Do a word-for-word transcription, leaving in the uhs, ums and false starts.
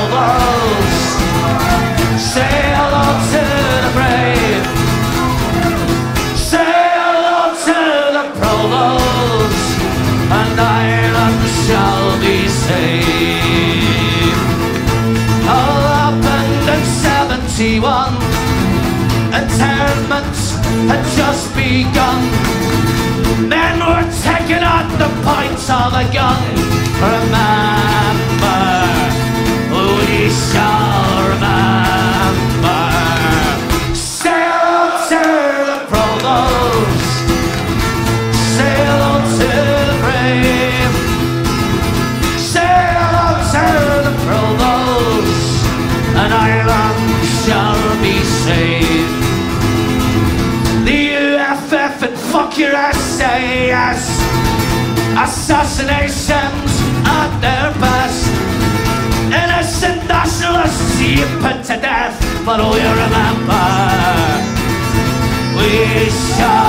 provost. Say hello to the brave. Say hello to the provost, and Ireland shall be saved. All happened in seventy-one. Internment had just begun. Men were taking out the points of a gun. Remember, we shall remember. Sail to the provost, sail to the brave, sail to the provost, and Ireland shall be saved. The U F F and fuck your S A S, assassinations at their best. Innocent nationalists you put to death, but we remember, we shall